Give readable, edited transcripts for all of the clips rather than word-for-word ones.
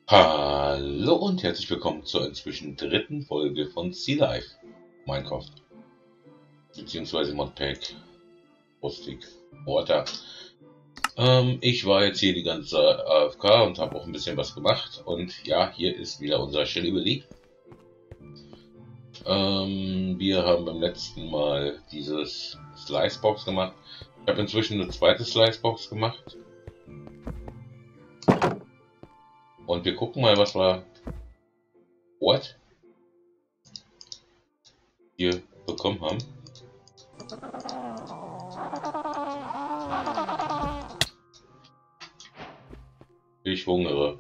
Hallo und herzlich willkommen zur inzwischen dritten Folge von Sea Life Minecraft beziehungsweise Modpack Rustic Water. Ich war jetzt hier die ganze AFK und habe auch ein bisschen was gemacht und ja, hier ist wieder unser Shelly Willy. Wir haben beim letzten Mal dieses Slicebox gemacht. Ich habe inzwischen eine zweite Slicebox gemacht. Und wir gucken mal, was wir hier bekommen haben. Ich hungere.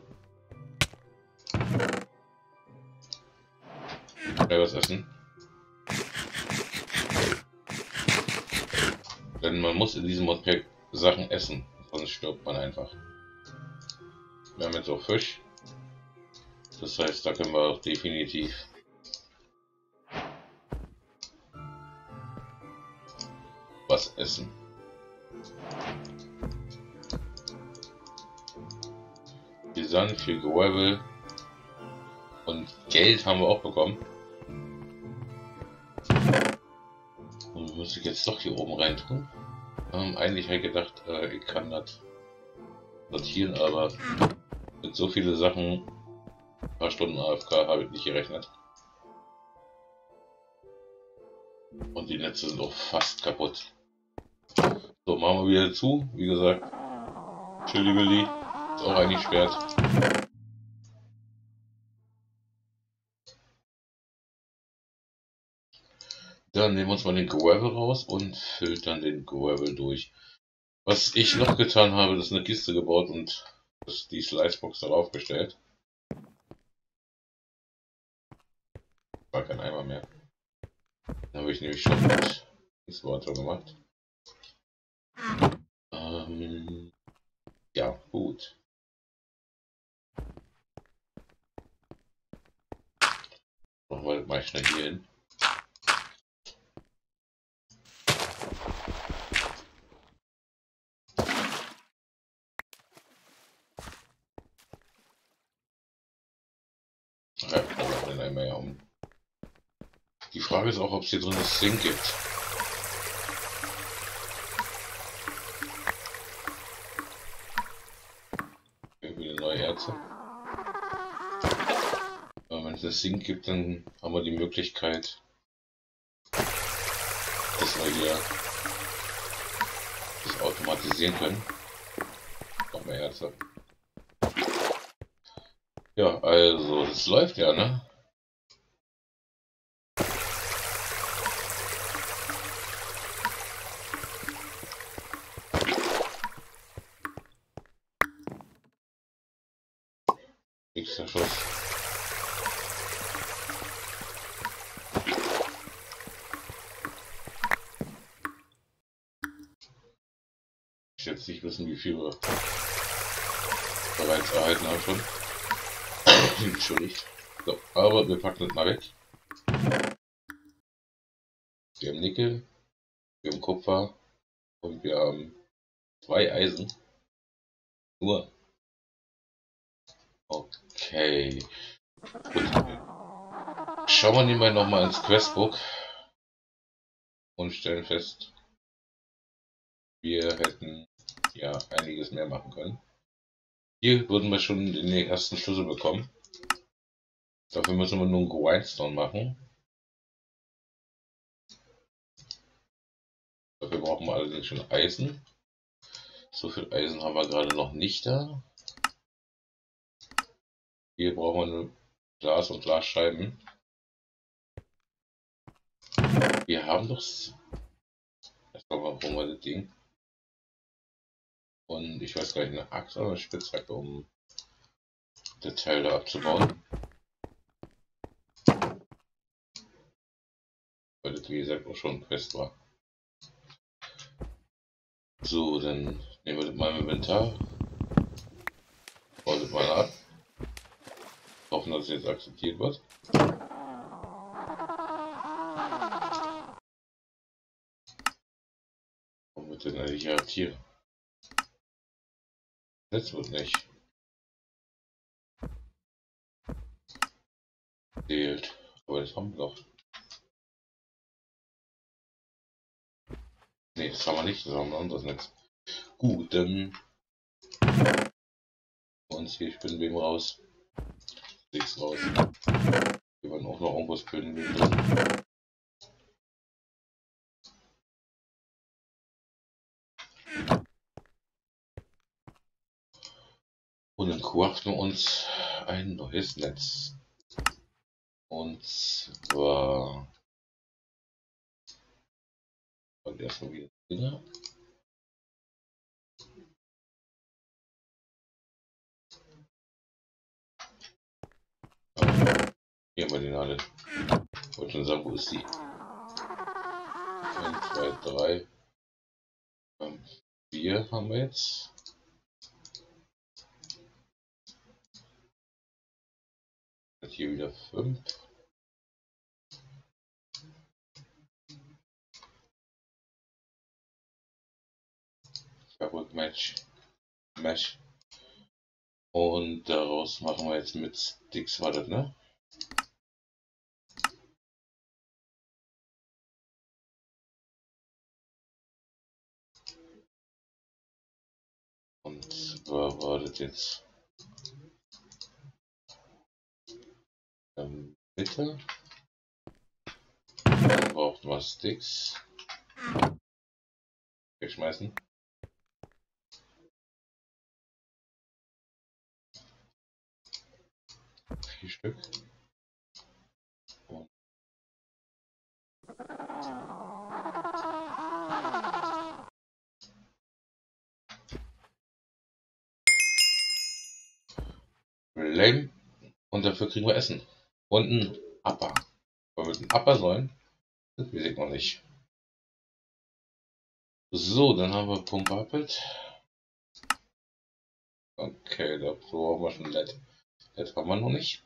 Schnell was essen. Denn man muss in diesem Modpack Sachen essen, sonst stirbt man einfach. Wir haben jetzt auch Fisch. Das heißt, da können wir auch definitiv was essen. Viel Sand, viel Gravel und Geld haben wir auch bekommen. Und muss ich jetzt doch hier oben rein tun. Eigentlich habe ich gedacht, ich kann das sortieren, aber mit so viele Sachen, ein paar Stunden AFK, habe ich nicht gerechnet. Und die Netze sind auch fast kaputt. So, machen wir wieder zu. Wie gesagt, Chili Willy ist auch eingesperrt. Dann nehmen wir uns mal den Gravel raus und filtern den Gravel durch. Was ich noch getan habe, ist eine Kiste gebaut und die Slicebox darauf gestellt. War kein Eimer mehr. Dann habe ich nämlich schon mit das Water gemacht. Ja, gut. Machen wir mal schnell hier hin. Ja, dann machen wir den Eimer ja um. Die Frage ist auch, ob es hier drin ein Sink gibt. Irgendwie eine neue Erze. Aber wenn es ein Sink gibt, dann haben wir die Möglichkeit, dass wir hier das automatisieren können. Noch mehr Erze. Ja, also, es läuft ja, ne? Nächster Schuss. Ich jetzt nicht wissen, wie viel wir bereits erhalten haben schon. Entschuldigt. So, aber wir packen das mal weg. Wir haben Nickel, wir haben Kupfer und wir haben 2 Eisen. Nur. Okay. Gut. Schauen wir nebenbei nochmal ins Questbook und stellen fest, wir hätten ja einiges mehr machen können. Hier würden wir schon den ersten Schlüssel bekommen. Dafür müssen wir nur einen Grindstone machen. Dafür brauchen wir allerdings schon Eisen. So viel Eisen haben wir gerade noch nicht da. Hier brauchen wir nur Glas und Glasscheiben. Wir haben doch... Erstmal brauchen wir das Ding. Und ich weiß gar nicht, eine Axt oder eine Spitzhacke, um das Teil da abzubauen. Weil das wie gesagt auch schon fest war. So, dann nehmen wir das mal im Inventar. Bauen das mal ab. Hoffen, dass es jetzt akzeptiert wird. Und mit den eigentlich ja Tiere. Das wird nicht. Fehlt. Aber das haben wir doch. Ne, das haben wir nicht, das haben wir ein anderes Netz. Gut, dann uns hier Spinnenweben raus. Nichts raus. Wir werden auch noch irgendwas Spinnenweben drin. Und dann craften wir uns ein neues Netz. Und zwar und erstmal wieder Dinger. Hier haben wir den alle. Ich wollte schon sagen, wo ist die? 1, 2, 3, 4 haben wir jetzt. Und hier wieder 5. Fabric Mesh. Und daraus machen wir jetzt mit Sticks, war das, ne? Und zwar war das jetzt Mitte. Dann braucht man Sticks. Wegschmeißen. 4 Stück. Und Lame. Und dafür kriegen wir Essen. Und ein Upper. Weil wir mit einem Upper sollen, das weiß ich noch nicht. So, dann haben wir Pumped. Okay, da brauchen wir schon LED. LED haben wir noch nicht.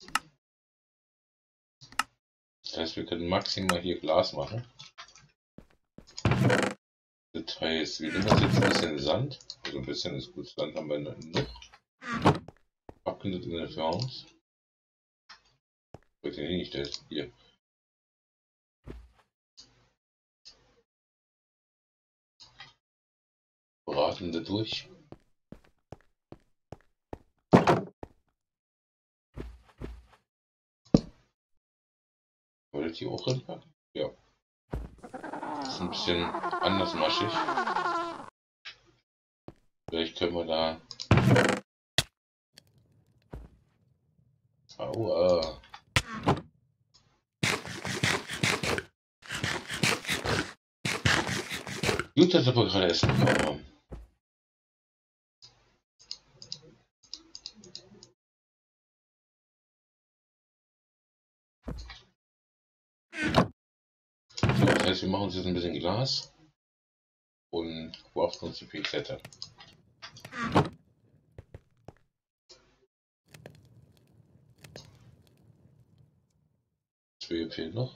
Das heißt, wir können maximal hier Glas machen. Details, wir nehmen uns jetzt ein bisschen Sand. Also ein bisschen ist gut, Sand haben wir noch. Abgenutzt in der Ferns. Wird hier hingestellt. Hier. Braten da durch. Wollt ihr hier auch reinpacken? Ja. Das ist ein bisschen anders maschig. Vielleicht können wir da. Aua. Gut, dass wir gerade Essen bekommen haben. So, das heißt, wir machen uns jetzt ein bisschen Glas und craften uns die Pinzette. 2 fehlen noch.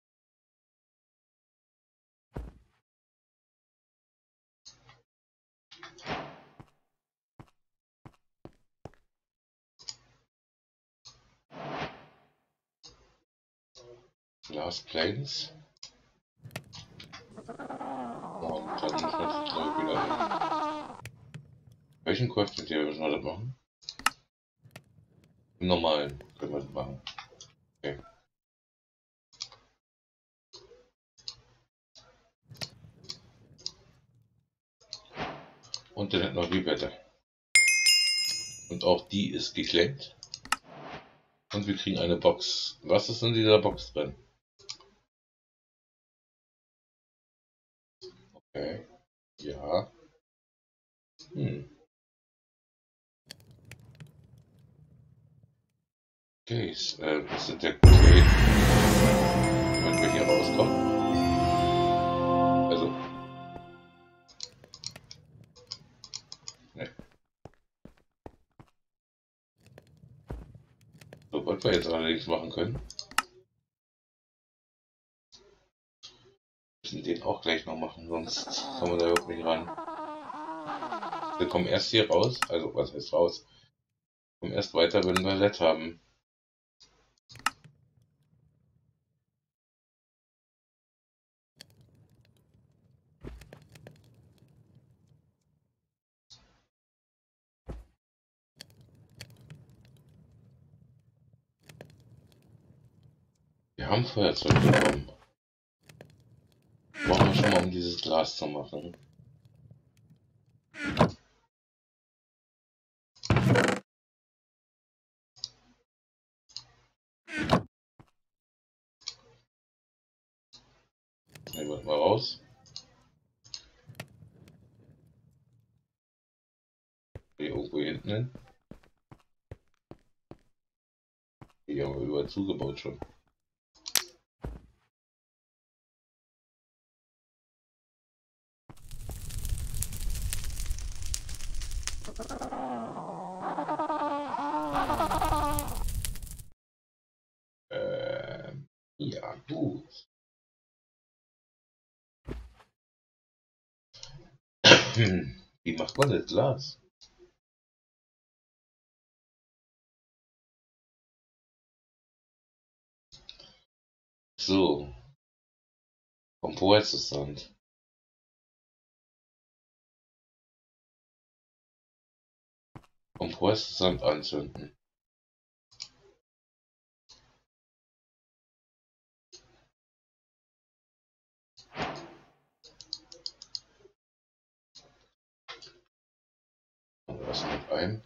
Glass Planes. Und dann müssen wir jetzt gleich wieder. Welchen Crafting Table müssen wir das machen? Im normalen können wir das machen. Okay. Und dann hätten wir die Bette. Und auch die ist geklemmt. Und wir kriegen eine Box. Was ist in dieser Box drin? Okay. Ja. Case. Das ist der Case. Wenn wir hier rauskommen. Also. Ne. So, was wir jetzt allerdings machen können. Müssen den auch gleich noch machen, sonst kommen wir da überhaupt nicht ran. Wir kommen erst hier raus. Also, was heißt raus? Wir kommen erst weiter, wenn wir LED haben. Wir haben Feuerzeug bekommen. Brauchen wir schon mal, um dieses Glas zu machen. Nehmen wir mal raus. Hier irgendwo hinten hin. Hier haben wir überall zugebaut schon. Ja, gut. Wie macht man das Glas? So, Kompressstand. Kompressstand anzünden. Und was mit ein?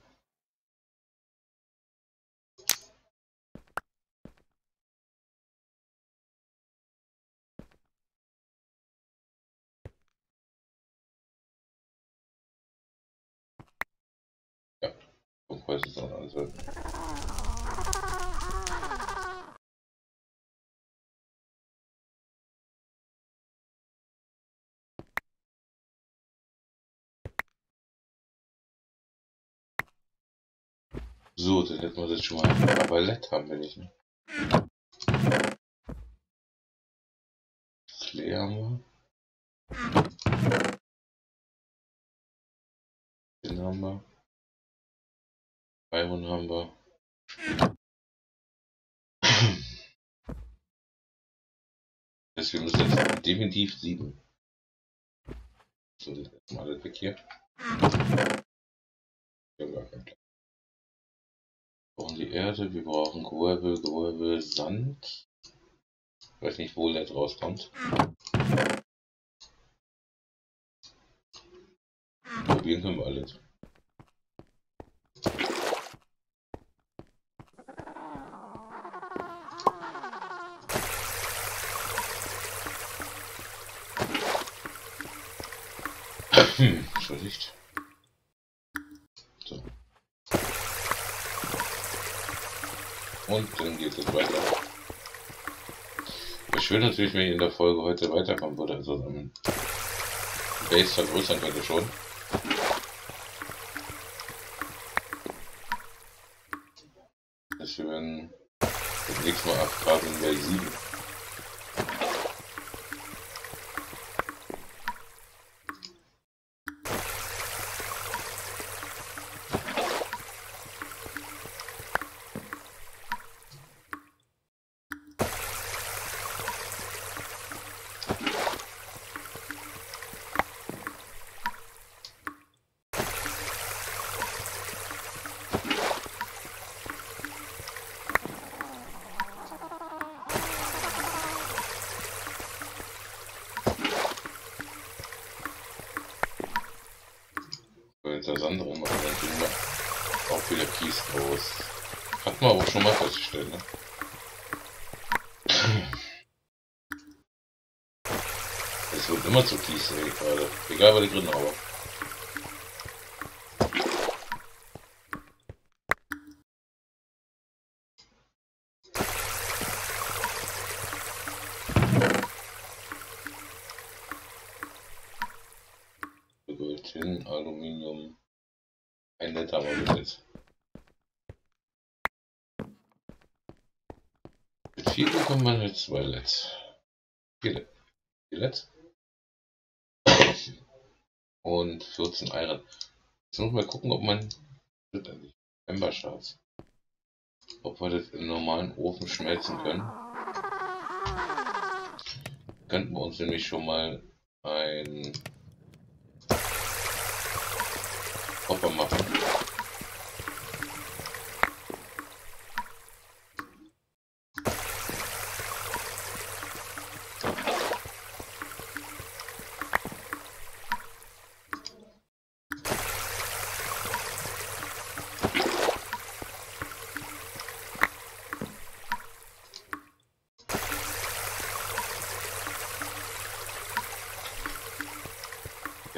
Ja, Kompressstand anzünden. So, dann hätten wir das schon mal. Ballett haben wir nicht, ne? Klee haben wir. Den haben wir. Iron haben wir. Das wir müssen jetzt definitiv 7. So, das ist mal alles weg hier. Wir haben gar keinen Platz. Wir brauchen die Erde, wir brauchen Gravel, Sand. Ich weiß nicht, wo der rauskommt. Probieren können wir alles. Entschuldigt. So. Und dann geht es weiter. Ich will natürlich, wenn ich in der Folge heute weiterkommen würde, also am Base vergrößern könnte schon. Das werden das nächste Mal 8 Grad in Welt 7. Das andere machen, dann kriegen wir auch wieder Kies raus. Hat man auch schon mal festgestellt, ne? Es wird immer zu Kies, sehe ich gerade. Egal, was ich drin habe. Gold, Tin, Aluminium. 1 Liter haben wir bis jetzt. Mit 4 bekommt man jetzt 2 LEDs. 4 LEDs. Und 14 Iron. Jetzt muss man gucken, ob man Embershards. Ob wir das im normalen Ofen schmelzen können. Könnten wir uns nämlich schon mal ein Hopper machen.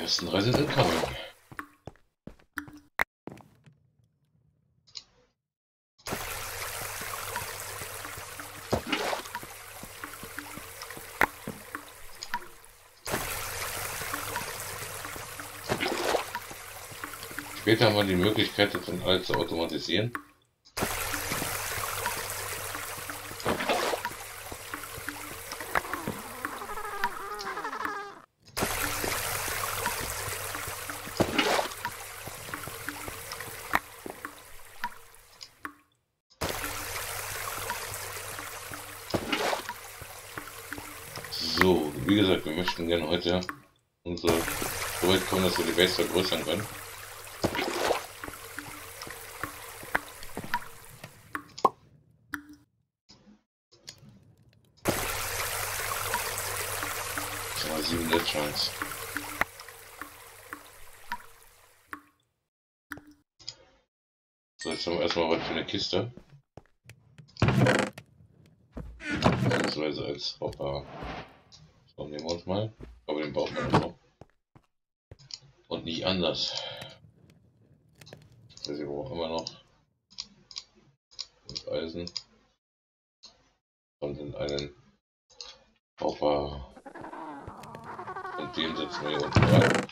Ersten Reise sind coming. Später haben wir die Möglichkeit, das dann alles zu automatisieren. So, wie gesagt, wir möchten gerne heute unsere so weit kommen, dass wir die Base vergrößern können. Das war 7 Chance. So, jetzt haben wir erstmal was für eine Kiste. Beziehungsweise als Hopper. So, nehmen wir uns mal. Aber den brauchen wir noch. Und nicht anders. Also wir brauchen immer noch 5 Eisen. Und in einen Hopper. Und den setzen wir hier unten rein.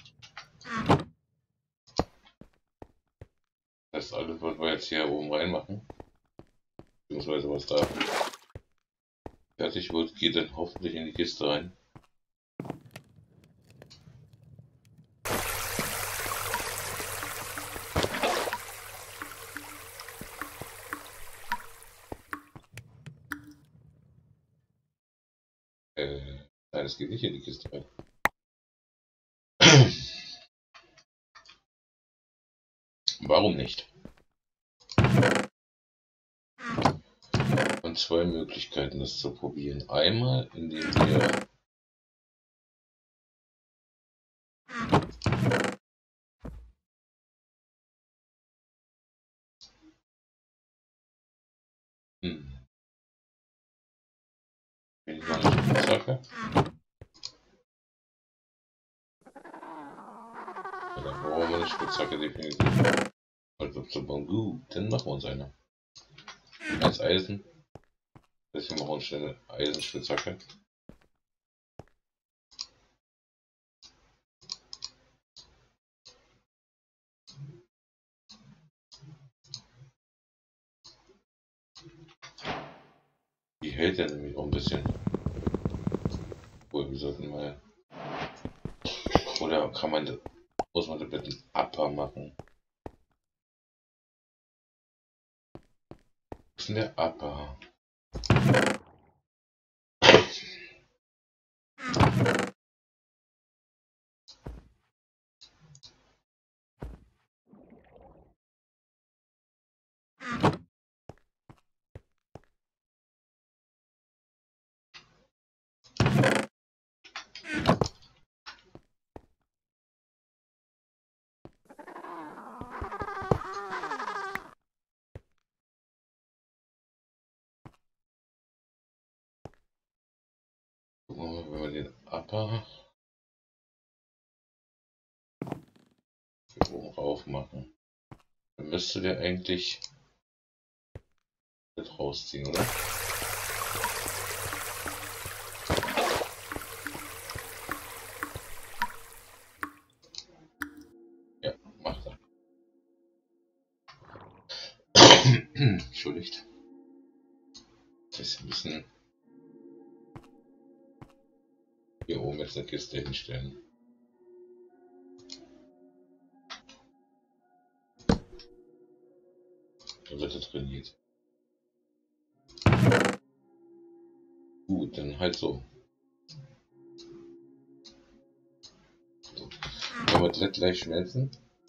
Das heißt, alles, was wir jetzt hier oben reinmachen, beziehungsweise was da fertig wird, geht dann hoffentlich in die Kiste rein. Nein, es geht nicht in die Kiste rein. Warum nicht? Und 2 Möglichkeiten, das zu probieren. Einmal, indem wir bin ich noch nicht Spitzhacke. Ja, dann brauchen wir eine Spitzhacke definitiv. Also zu bauen. Gut, dann machen wir uns eine. Als Eisen. Deswegen machen wir uns schnell eine Eisenspitzhacke. Die hält ja nämlich auch ein bisschen. Obwohl, wir sollten mal. Oder kann man das, muss man das mit einem Upper machen? Was ist denn der Upper? Gucken wir mal, wenn wir den Upper hier oben rauf machen. Dann müsste der eigentlich mit rausziehen, oder? Ja, macht er. Entschuldigt. Das müssen hier oben jetzt eine Kiste hinstellen. Dann wird er trainiert. Gut, dann halt so. So. Können wir das gleich schmelzen?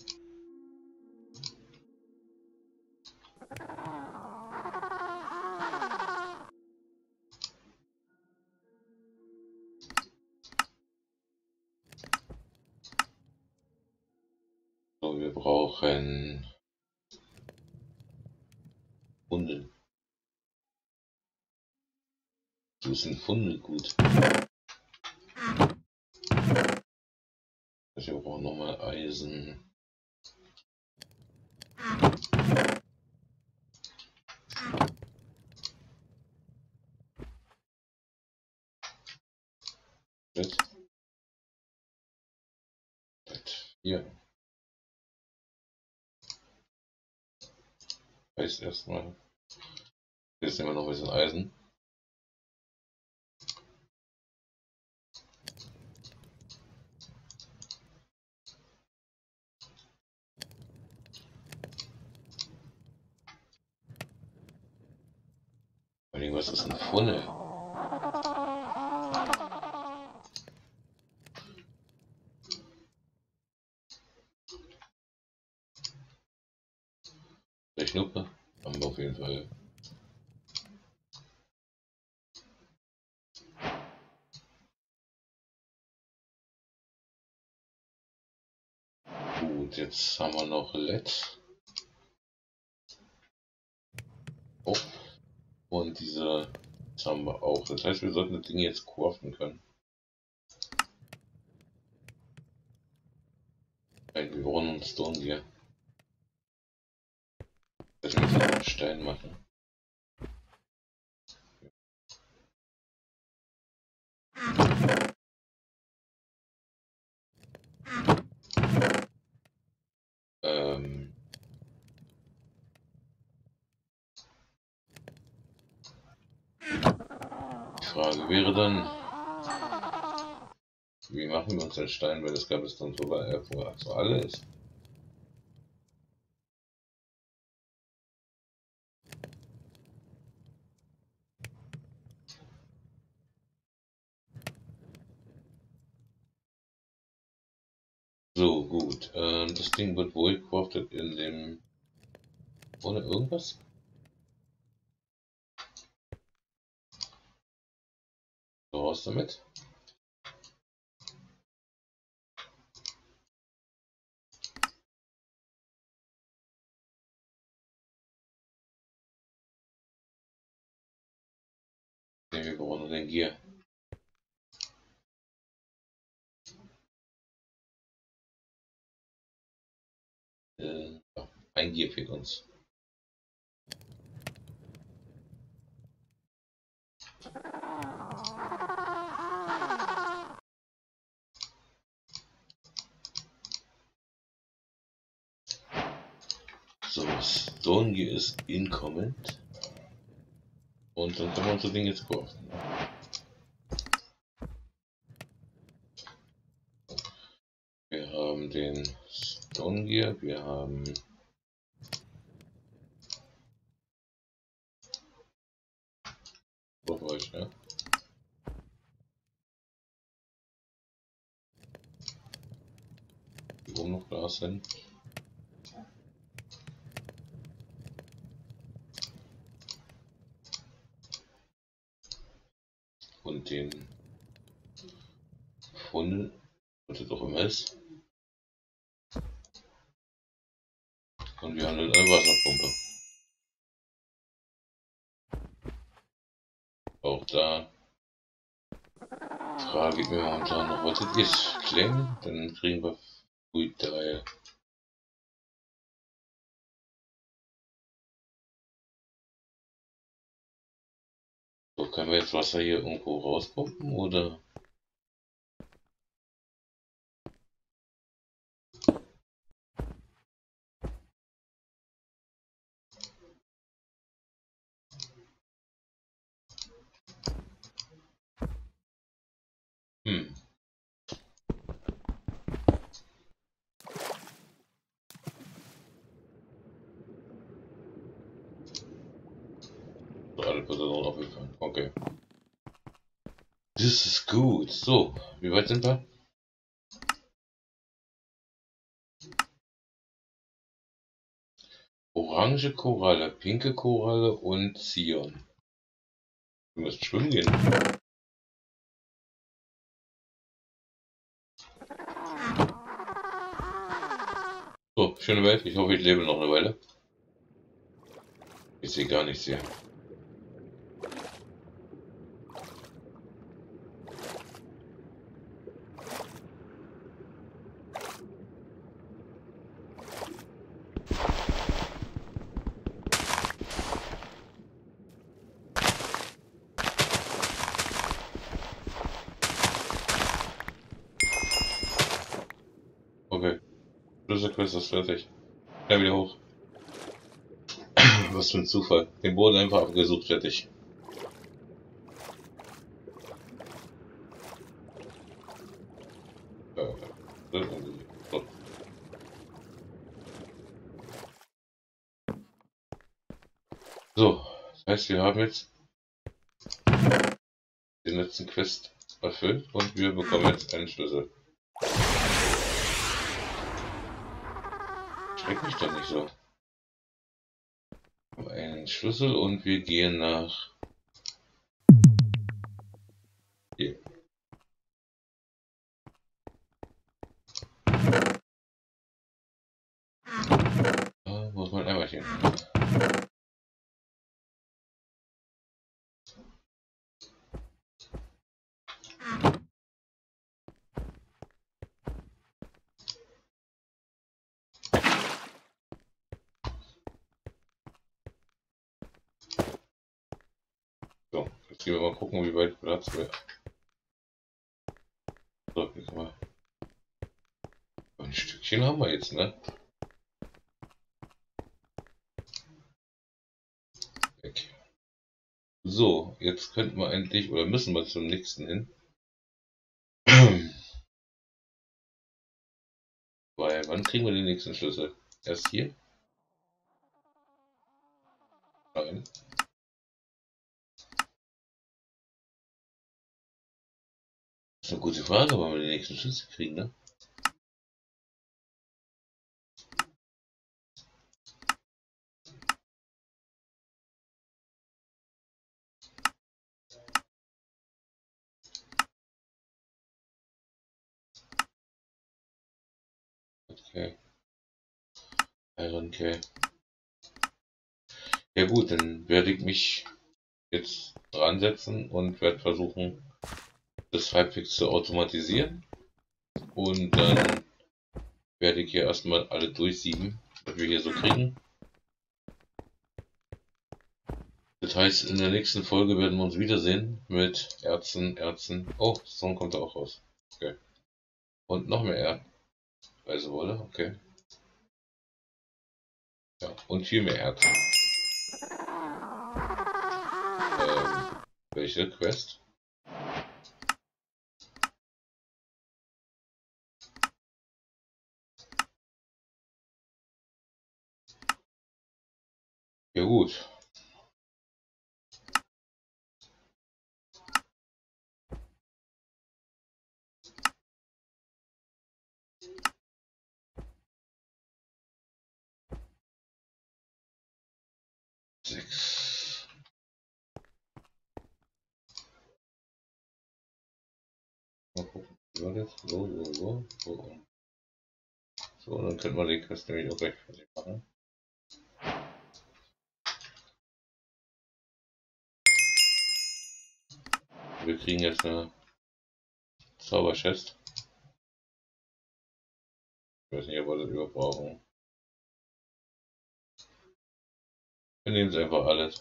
So, wir brauchen Fundel. So ist ein Fundel gut. Wir brauchen nochmal Eisen. Bett. Hier. Heißt erstmal. Jetzt nehmen wir noch ein bisschen Eisen. Was ist ein Funnel? Der Schnuppe haben wir auf jeden Fall. Gut, jetzt haben wir noch LED. Oh. Und diese haben wir auch. Das heißt, wir sollten das Ding jetzt craften können. Nein, wir brauchen einen Stone hier. Das müssen wir einen Stein machen. Die Frage wäre dann, wie machen wir uns den Stein, weil das gab es dann vorher für alle ist. So, gut. Das Ding wird wohl crafted in dem... ohne irgendwas? So, raus damit. Ne, wir brauchen nur den Gear. Ja, ein Gear fehlt uns. So, Stone Gear ist incomment. Und dann können wir unser Ding jetzt craften. Wir haben den Stone Gear, wir haben auf euch, ne? Hier oben noch Glas hin. Und den Funnel, was das auch immer ist. Und wir haben dann eine Wasserpumpe. Auch da frage ich mich momentan noch, was das ist. Klemmen, dann kriegen wir Fluid 3. So, können wir jetzt Wasser hier irgendwo rauspumpen, oder? Hm. So, alle Personen aufgefallen. Okay. Das ist gut. So, wie weit sind wir? Orange Koralle, pinke Koralle und Zion. Wir müssen schwimmen gehen. So, schöne Welt. Ich hoffe, ich lebe noch eine Weile. Ich sehe gar nichts hier. Quest ist fertig. Schnell wieder hoch. Was für ein Zufall. Den Boden einfach abgesucht, fertig. So, das heißt, wir haben jetzt den letzten Quest erfüllt und wir bekommen jetzt einen Schlüssel. Schreck mich doch nicht so. Einen Schlüssel und wir gehen nach hier. Da muss man einmal hin. So, jetzt gehen wir mal gucken, wie weit Platz wir. So, jetzt mal. Ein Stückchen haben wir jetzt, ne? Weg. So, jetzt könnten wir endlich, oder müssen wir zum nächsten hin. Weil, wann kriegen wir den nächsten Schlüssel? Erst hier? Nein. Das ist eine gute Frage, wann wir den nächsten Schlüssel kriegen, ne? Okay. Iron Key. Ja gut, dann werde ich mich jetzt dran setzen und werde versuchen, das halbwegs zu automatisieren. Und dann werde ich hier erstmal alle durchsieben, was wir hier so kriegen. Das heißt, in der nächsten Folge werden wir uns wiedersehen mit Erzen. Oh, Song kommt da auch raus. Okay. Und noch mehr Reisewolle, okay. Ja, und viel mehr Erz. Welche Quest? Ja gut. Sechs. Mal gucken. So. So, dann können wir die Quest nämlich auch gleich fertig machen. Wir kriegen jetzt eine Zauberchest. Ich weiß nicht, ob wir das überhaupt brauchen. Wir nehmen es einfach alles.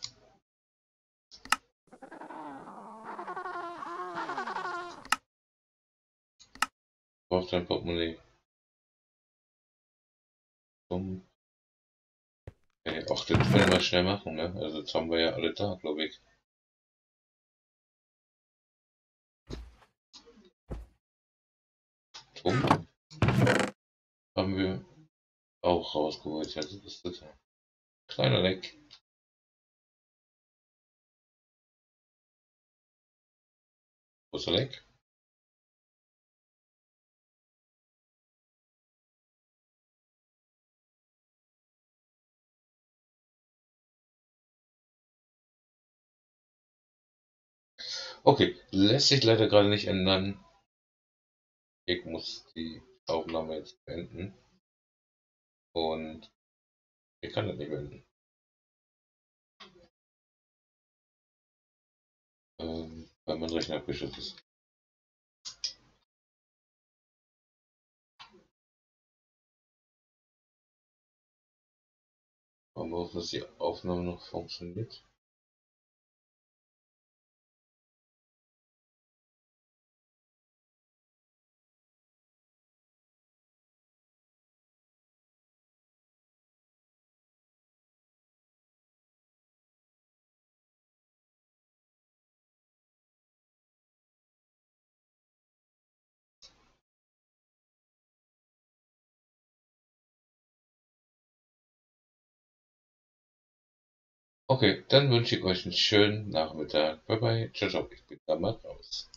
Braucht dein Portemonnaie. Okay. Ach, das können wir schnell machen, ne? Also jetzt haben wir ja alle da, glaube ich. Tom haben wir auch rausgeholt. Also das ist das. Kleiner Leck. Großer Leck. Okay, lässt sich leider gerade nicht ändern. Ich muss die Aufnahme jetzt beenden. Und ich kann das nicht beenden. Weil mein Rechner abgeschützt ist. Warum hoffen, dass die Aufnahme noch funktioniert? Okay, dann wünsche ich euch einen schönen Nachmittag. Bye bye. Ciao, ciao. Ich bin da mal raus.